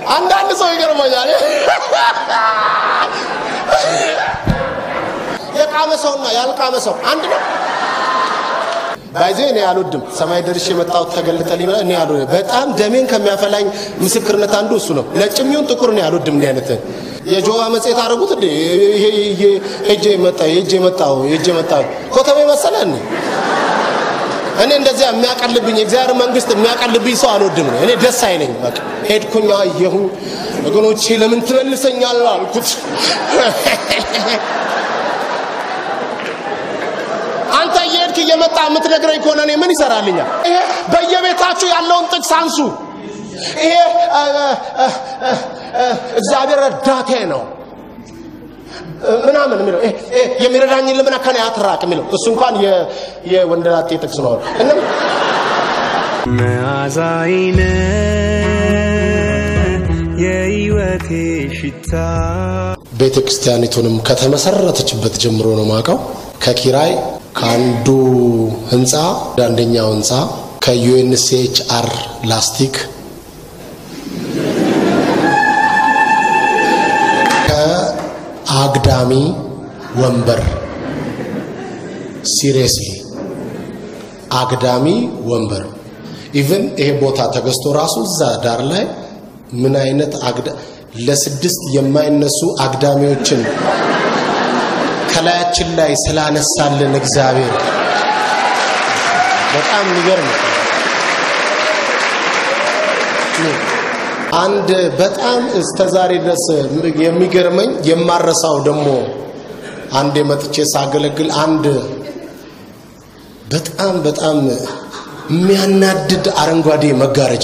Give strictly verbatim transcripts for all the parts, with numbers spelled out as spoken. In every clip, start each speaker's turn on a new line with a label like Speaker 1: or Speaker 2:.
Speaker 1: አንዳንድ ሰው ይገርመኛል የቃመ ሰውና ያልቃመ ሰው አንድ ነው ባይዘ እኔ አልወድም ሰማይ ደርሼ መጣው ተገልጠልኝ እኔ አሉ በጣም ደሜን ከሚያፈላኝ ምስክርነት አንዱ እሱ ነው ለጭሚውን ጥቁር ነው ያልወድም እንደ አይነት የጆዋ መጽሔት አረጉት እንዴ ይሄ ይሄ እጄ መጣ እጄ መጣው እጄ መጣው ኮተቤ መሰለኝ እኔ እንደዚህ የሚያቀልብኝ እግዚአብሔር መንግስት የሚያቀልብኝ ሰው አልወድም ነው እኔ ደስ አይለኝ በቃ ሄድኩኛ ይሁ ወገኖቼ ለምን ትመልሰኛል አልኩት አንተ የሄድክ የመጣ የምትነግረኝ ከሆነ እኔ ምን ይሰራልኛል ይሄ በየቤታችሁ ያለውን ጥቅስ አንሱ ይሄ እግዚአብሔር ረዳቴ ነው ምናምን ምንም የሚረዳኝ ለምን አከነ ያትራቅ ምንም እሱ እንኳን የወንደላጤ ጥቅስ ነው እና
Speaker 2: መዓዛይነ የህይወቴ ሽታ
Speaker 1: ቤተክርስቲያኒቱንም ከተመሰረተችበት ጀምሮ ነው ማቀው ከኪራይ ካንዱ ህንጻ አንደኛው ህንጻ ከዩኤንኤችሲአር ላስቲክ ከአግዳሚ ወንበር ሲሪየስሊ አግዳሚ ወንበር ኢቭን ይሄ ቦታ ተገዝቶ ራሱ እዛ ዳር ላይ ምን አይነት አግዳ ለስድስት የማይነሱ አግዳሚዎችን ከላያችን ላይ ስላነሳልን እግዚአብሔር በጣም ይገርም አንድ በጣም እስተዛሬ ድረስ የሚገርመኝ የማረሳው ደሞ አንድ የመጥቼ ሳገለግል አንድ በጣም በጣም የሚያናድድ አረንጓዴ መጋረጃ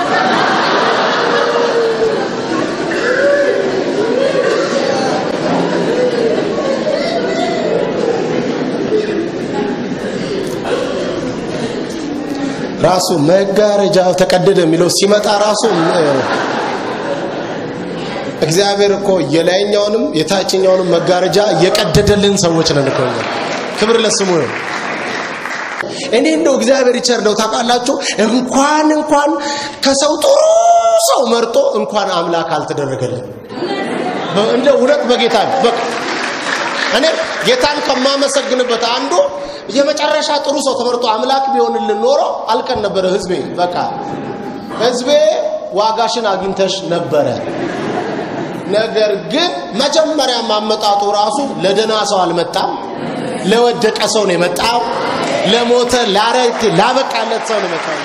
Speaker 1: ራሱ መጋረጃው ተቀደደ የሚለው ሲመጣ ራሱ እግዚአብሔር እኮ የላይኛውንም የታችኛውንም መጋረጃ የቀደደልን ሰዎች ነን እኮ ክብር ለስሙ ነው እኔ እንደው እግዚአብሔር ይቸር ነው ታቃላችሁ እንኳን እንኳን ከሰው ጥሩ ሰው መርጦ እንኳን አምላክ አልተደረገልን እንደ ሁለት በጌታ በቃ እኔ ጌታን ከማመሰግንበት አንዱ የመጨረሻ ጥሩ ሰው ተመርጦ አምላክ ቢሆንልን ኖሮ አልቀን ነበር ህዝቤ በቃ ህዝቤ ዋጋሽን አግኝተሽ ነበር ነገር ግን መጀመሪያ ማመጣጡ ራሱ ለደና ሰው አልመጣም ለወደቀ ሰው ነው የመጣው ለሞተ ላረክ ላበቃለት ሰው ነው የመጣው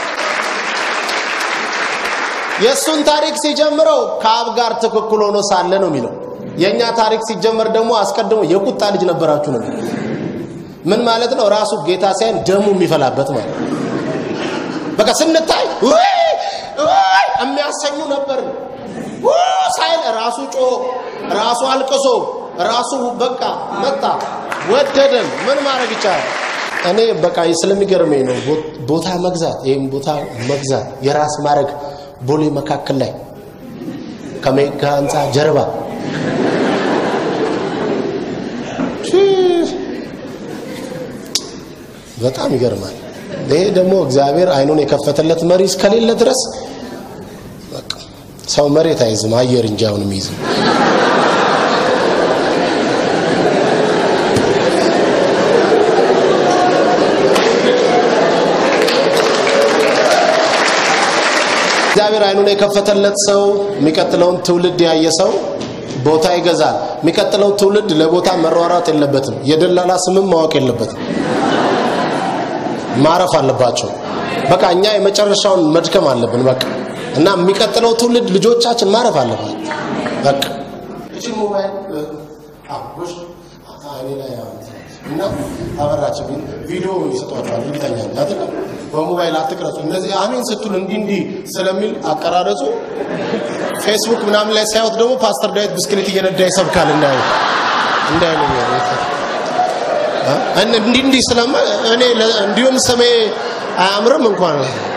Speaker 1: የሱን ታሪክ ሲጀምረው ከአብ ጋር ተከክሎ ነው ሳለ ነው የሚለው የኛ ታሪክ ሲጀመር ደግሞ አስቀድሞ የቁጣ ልጅ ነበራችሁ ነው ምን ማለት ነው ራሱ ጌታ ሳይን ደሙ የሚፈላበት ማለት በቃ ስንታይ ወይ ወይ የሚያሰኙ ነበር ሳይል ራሱ ጮ ራሱ አልቅሶ ራሱ በቃ መጣ ወደደን ምን ማድረግ ይቻላል እኔ በቃ ስለሚገርመኝ ነው ቦታ መግዛት ይሄን ቦታ መግዛት የራስ ማድረግ ቦሌ መካከል ላይ ከሜጋ አንጻ ጀርባ በጣም ይገርማል ይሄ ደግሞ እግዚአብሔር አይኑን የከፈተለት መሪ እስከሌለ ድረስ በቃ ሰው መሬት አይዝም አየር እንጂ አሁን የሚይዝ እግዚአብሔር አይኑን የከፈተለት ሰው የሚቀጥለውን ትውልድ ያየ ሰው ቦታ ይገዛል የሚቀጥለው ትውልድ ለቦታ መሯሯጥ የለበትም የደላላ ስምም ማወቅ የለበትም ማረፍ አለባቸው በቃ እኛ የመጨረሻውን መድከም አለብን በቃ እና የሚቀጥለው ትውልድ ልጆቻችን ማረፍ አለባቸው በቃ እቺ ሞባይል አብሽ አታኔ ላይ እና አበራችሁ ቪዲዮ ይሰጣችኋል ይታያል አይደል በሞባይል አትቀረጹ እንደዚህ አሜን ስትሉ እንዲ እንዲ ስለሚል አቀራረጹ ፌስቡክ ምናምን ላይ ሳይወጥ ደግሞ ፓስተር ዳዊት ብስክሌት እየነዳ ይሰብካል እንዳይ እንዳይ ነው እነ እንዲ እንዲ ስለማ እኔ እንዲሁም ሰሜ አያምርም እንኳን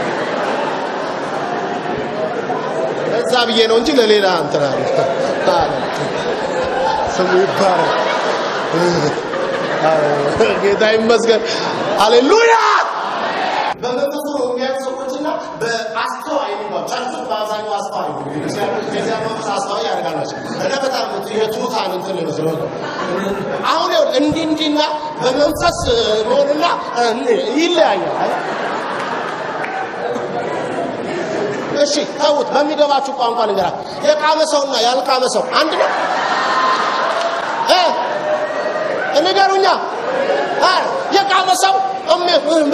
Speaker 1: እዛ ብዬ ነው እንጂ ለሌላ እንትና ሰሙ ይባረክ ጌታ ይመስገን ሃሌሉያ በመንፈሱ የሚያውቁ ሰዎችና በአስተዋይ ነው ቻርቱ ባዛኙ አስተዋይ ነው ከዚያ ማሳሳው ያርጋላችሁ እና በጣም የቱታን እንትን ነው አሁን እንዲ እንዲና በመንፈስ ሆነና ይለያያል እሺ ታውት በሚገባችሁ ቋንቋ ነገር የቃመ ሰውና ያልቃመ ሰው አንድ ነው እ እንገሩኛ አ የቃመ ሰው እም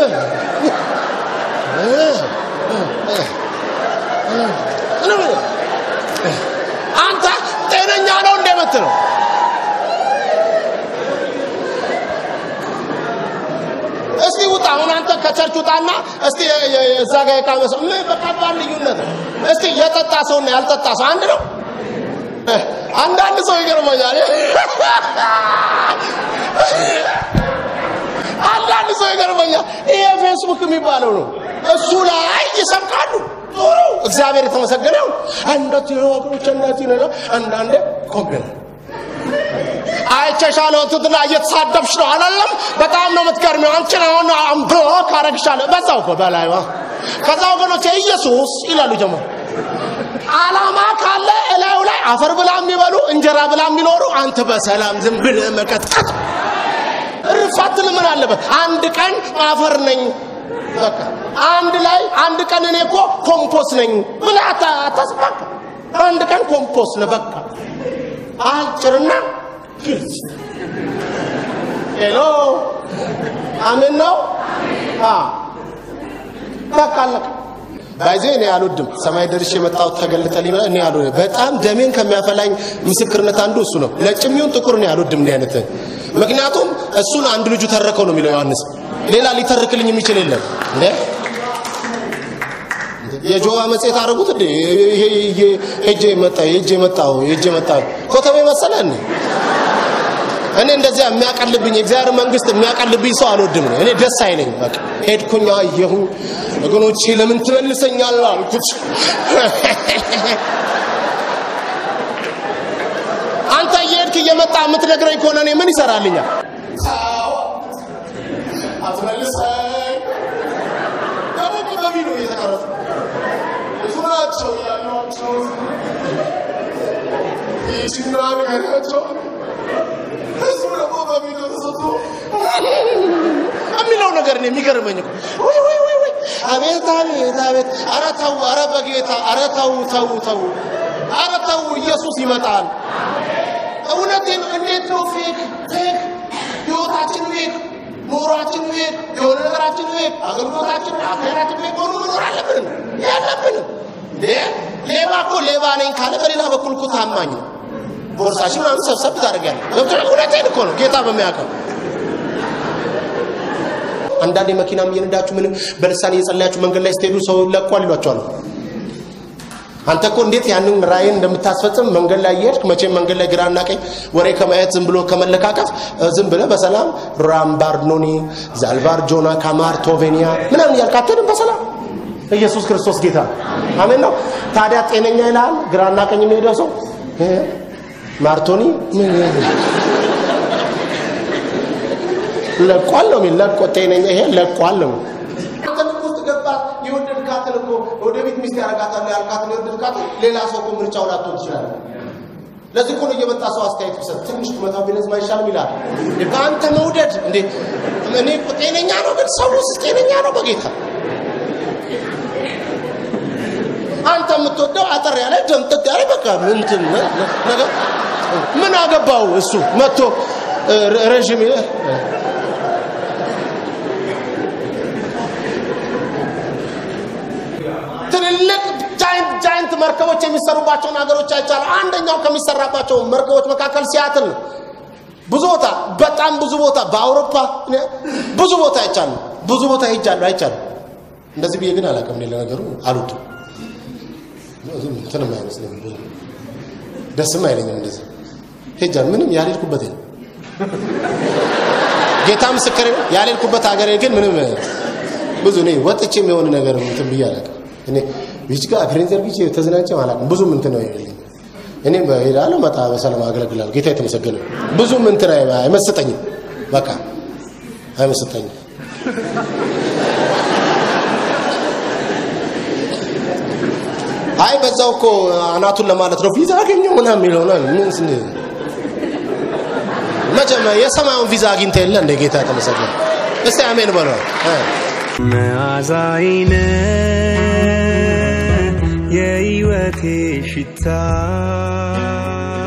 Speaker 1: አንተ ጤነኛ ነው እንደምትለው እስቲ ውጣ አሁን አንተ ከቸርች ውጣና እስቲ እዛ ጋር የቃመ ሰው ምን በቃባል ልዩነት እስቲ የጠጣ ሰውና ያልጠጣ ሰው አንድ ነው አንዳንድ ሰው ይገርመኛል አንዳንድ ሰው ይገርመኛል ይሄ ፌስቡክ የሚባለው ነው እሱ ላይ ይሰብካሉ ጦሩ እግዚአብሔር የተመሰገነው አንደት ወገኖች እናት ይነዳ አንዳንዴ ኮገን አይቻሻለው ትትና እየተሳደብሽ ነው አላለም በጣም ነው የምትገርሚው አንቺ ነው አምቦ ካረግሻለሁ በዛው እኮ በላይዋ ከዛው ወገኖች ኢየሱስ ይላሉ ጀማ አላማ ካለ እላዩ ላይ አፈር ብላ የሚበሉ እንጀራ ብላ የሚኖሩ አንተ በሰላም ዝም ብለህ መቀጠል ርፋትን ምን አለበት አንድ ቀን አፈር ነኝ በቃ አንድ ላይ አንድ ቀን እኔ እኮ ኮምፖስት ነኝ ብላታ ተስፋካ አንድ ቀን ኮምፖስት ነው በቃ አልጭርና ግልጽ ሄሎ አሜን ነው አ በቃ ለካ ባይዘይ ነው ያሉድም ሰማይ ደርሼ መጣው ተገልጠልኝ እኔ ያሉ በጣም ደሜን ከሚያፈላኝ ምስክርነት አንዱ እሱ ነው ለጭሚውን ጥቁር ነው ያሉድም እንደ አይነት ምክንያቱም እሱን አንድ ልጁ ተረከው ነው የሚለው ዮሐንስ ሌላ ሊተርክልኝ የሚችል የለም እንዴ የጆዋ መጽሔት አረጉት እንዴ ይሄ ሄጄ መጣ ሄጄ መጣው ሄጄ መጣው ኮተቤ መሰለን እኔ እንደዚያ የሚያቀልብኝ እግዚአብሔር መንግስት የሚያቀልብኝ ሰው አልወድም ነው እኔ ደስ አይለኝ በቃ ሄድኩኛ ይሁ ወገኖቼ ለምን ትመልሰኛል አልኩት አንተ የሄድክ እየመጣ የምትነግረኝ ከሆነ እኔ ምን ይሰራልኛል አትመልሰኝ ደግሞ በሚሉ እየተቀረጸ ሱራቸው ያሏቸው ይችላል ያላቸው እሱ ደግሞ በሚሉ ተሰጥቶ አሚለው ነገር ነው የሚገርመኝ ወይ ወይ ወይ ወይ አቤት አቤት አቤት ኧረ ተው ኧረ በጌታ ኧረ ተው ተው ተው ኧረ ተው ኢየሱስ ይመጣል እውነቴን እንዴት ነው ፌክ ፌክ ህይወታችን ፌክ ኑሯችን ፌክ የሆነ ነገራችን ፌክ አገልግሎታችን አፈራችን ፌክ ሆኖ መኖር አለብን ያለብን ሌባ እኮ ሌባ ነኝ ካለ በሌላ በኩል እኮ ታማኝ ነው ቦርሳሽን አሁን ሰብሰብ ታደርጋለህ ገብቶ እውነቴን እኮ ነው ጌታ በሚያውቀው አንዳንዴ መኪናም እየነዳችሁ ምንም በልሳን እየጸለያችሁ መንገድ ላይ ስትሄዱ ሰው ለቋል ይሏቸዋል አንተ እኮ እንዴት ያንን ራእይን እንደምታስፈጽም መንገድ ላይ እየሄድክ መቼም መንገድ ላይ ግራና ቀኝ ወሬ ከማየት ዝም ብሎ ከመለካከፍ ዝም ብለህ በሰላም ራምባርኖኒ ዛልባርጆና ካማርቶቬኒያ ምናምን ያልካተን በሰላም ኢየሱስ ክርስቶስ ጌታ አሜን ነው ታዲያ ጤነኛ ይላል ግራና ቀኝ የሚሄደው ሰው ማርቶኒ ምን ለቋል ነው ለቆ ጤነኛ ይሄ ለቋል ነው አንተን ገባ ይወደድካትን እኮ ወደ ቤት ሚስት ያረጋታል ያልካት ነው ይወደድካት ሌላ ሰው እኮ ምርጫው ላጥቶ ይችላል ለዚህ እኮ ነው እየመጣ ሰው አስተያየት ይሰጥ ትንሽ መታው ቢነዝ ማይሻልም ይላል በአንተ መውደድ እንዴ እኔ ጤነኛ ነው ግን ሰውስ ጤነኛ ነው በጌታ አንተ የምትወደው አጠር ያለ ደምጥጥ ያለ በቃ ምንትን ነገር ምን አገባው እሱ መጥቶ ረጅም ትልልቅ ጃይንት ጃይንት መርከቦች የሚሰሩባቸው ሀገሮች አይቻሉ አንደኛው ከሚሰራባቸው መርከቦች መካከል ሲያትል ነው ብዙ ቦታ በጣም ብዙ ቦታ በአውሮፓ ብዙ ቦታ አይቻሉ ብዙ ቦታ ሄጃለሁ አይቻሉ እንደዚህ ብዬ ግን አላውቅም ሌላ ነገሩ አሉት እንትን ማይመስለኝ ብዙ ደስም አይለኝም እንደዚህ ሄጃለሁ ምንም ያልልኩበት ነው ጌታ ምስክሬ ያልልኩበት ሀገር ግን ምንም ብዙ ነው ወጥቼም የሆነ ነገር እንትን ብዬ አላውቅም እኔ ቢችጋ ፍሬንዘር ቢች ተዝናንቼ አላውቅም ብዙ ምን እንትን ነው ይልኝ እኔ በሄዳለሁ መጣ በሰላም አገለግላለሁ ጌታ የተመሰገነ ብዙ ምን እንትን አይመስጠኝም በቃ አይመስጠኝም አይ በዛው እኮ አናቱን ለማለት ነው ቪዛ አገኘው ምናምን የሚለው ነው ምን ስለ መቼም የሰማዩን ቪዛ አግኝተ የለ እንደ ጌታ ተመሰገነ እስቲ አሜን በሉ
Speaker 2: መዓዛይነ የሕይወቴ ሽታ